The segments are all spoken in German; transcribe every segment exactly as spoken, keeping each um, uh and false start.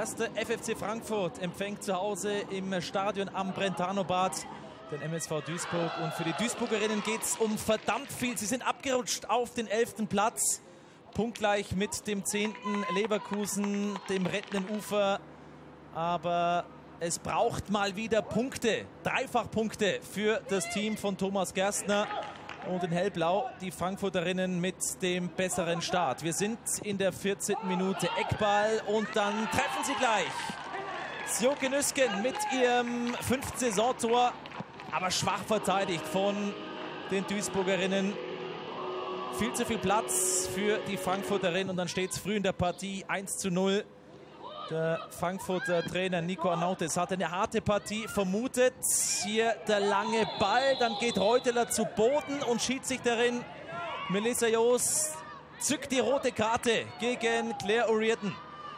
erster F F C Frankfurt empfängt zu Hause im Stadion am Brentano-Bad den M S V Duisburg. Und für die Duisburgerinnen geht es um verdammt viel. Sie sind abgerutscht auf den elften Platz. Punktgleich mit dem zehnten Leverkusen, dem rettenden Ufer. Aber es braucht mal wieder Punkte, Dreifachpunkte für das Team von Thomas Gerstner. Und in Hellblau die Frankfurterinnen mit dem besseren Start. Wir sind in der vierzehnten Minute, Eckball und dann treffen sie gleich. Sjoke Nüsken mit ihrem fünften Saisontor, aber schwach verteidigt von den Duisburgerinnen. Viel zu viel Platz für die Frankfurterinnen und dann steht es früh in der Partie eins zu null. Der Frankfurter Trainer Nico Arnautis hat eine harte Partie vermutet. Hier der lange Ball, dann geht Reuteler zu Boden und Schiedsrichterin Melissa Joos zückt die rote Karte gegen Claire O'Riordan.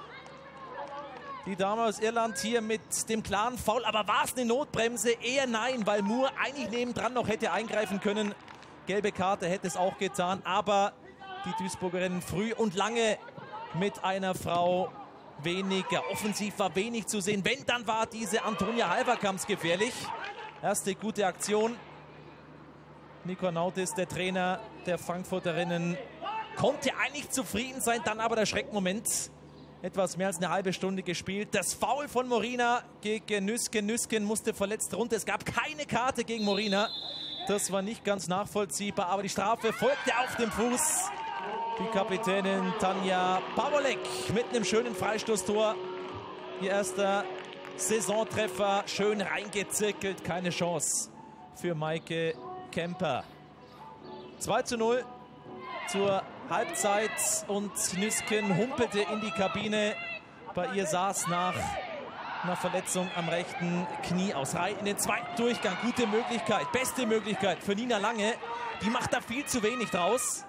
Die Dame aus Irland hier mit dem klaren Foul, aber war es eine Notbremse? Eher nein, weil Moore eigentlich nebendran noch hätte eingreifen können. Gelbe Karte hätte es auch getan, aber die Duisburgerinnen früh und lange mit einer Frau weniger. Offensiv war wenig zu sehen. Wenn, dann war diese Antonia Halverkamps gefährlich. Erste gute Aktion. Nico Arnautis, der Trainer der Frankfurterinnen, konnte eigentlich zufrieden sein. Dann aber der Schreckmoment. Etwas mehr als eine halbe Stunde gespielt. Das Foul von Morina gegen Nüsken. Nüsken musste verletzt runter. Es gab keine Karte gegen Morina. Das war nicht ganz nachvollziehbar. Aber die Strafe folgte auf dem Fuß. Die Kapitänin Tanja Pawolek mit einem schönen Freistoßtor. Ihr erster Saisontreffer, schön reingezirkelt, keine Chance für Maike Kemper. zwei zu null zur Halbzeit und Nüsken humpelte in die Kabine. Bei ihr saß nach einer Verletzung am rechten Knie aus. Rein in den zweiten Durchgang, gute Möglichkeit, beste Möglichkeit für Nina Lange. Die macht da viel zu wenig draus.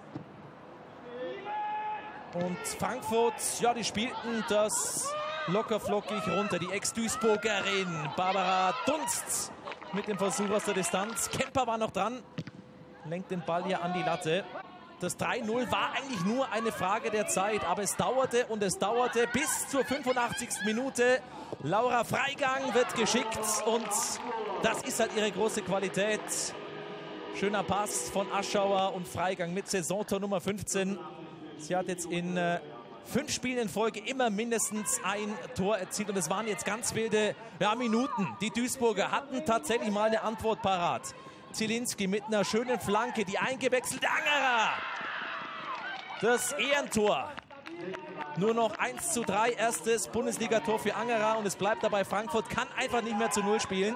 Und Frankfurt, ja, die spielten das locker flockig runter. Die Ex-Duisburgerin Barbara Dunst mit dem Versuch aus der Distanz. Kemper war noch dran, lenkt den Ball hier an die Latte. Das drei null war eigentlich nur eine Frage der Zeit, aber es dauerte und es dauerte bis zur fünfundachtzigsten Minute. Laura Freigang wird geschickt und das ist halt ihre große Qualität. Schöner Pass von Aschauer und Freigang mit Saisontor Nummer fünfzehn. Sie hat jetzt in äh, fünf Spielen in Folge immer mindestens ein Tor erzielt und es waren jetzt ganz wilde ja, Minuten. Die Duisburger hatten tatsächlich mal eine Antwort parat. Zielinski mit einer schönen Flanke, die eingewechselte Angerer. Das Ehrentor. Nur noch eins zu drei, erstes Bundesligator für Angerer und es bleibt dabei, Frankfurt kann einfach nicht mehr zu null spielen.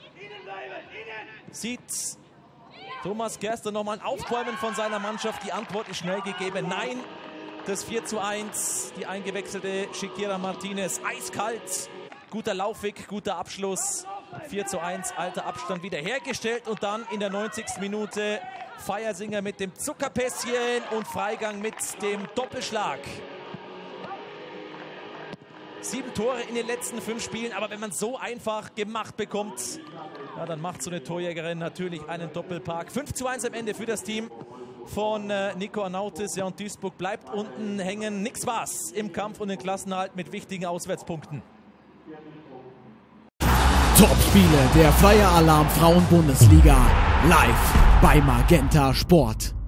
Sieht Thomas Gerstner nochmal ein Aufbäumen von seiner Mannschaft. Die Antwort ist schnell gegeben. Nein, das vier zu eins. Die eingewechselte Shakira Martinez. Eiskalt. Guter Laufweg, guter Abschluss. vier zu eins, alter Abstand wiederhergestellt. Und dann in der neunzigsten Minute Feiersinger mit dem Zuckerpässchen und Freigang mit dem Doppelschlag. Sieben Tore in den letzten fünf Spielen, aber wenn man so einfach gemacht bekommt, ja, dann macht so eine Torjägerin natürlich einen Doppelpark. fünf zu eins am Ende für das Team von äh, Nico Arnautis. Ja, und Duisburg bleibt unten hängen. Nix war's im Kampf um den Klassenerhalt mit wichtigen Auswärtspunkten. Top-Spiele der Flyer Alarm Frauen-Bundesliga live bei Magenta Sport.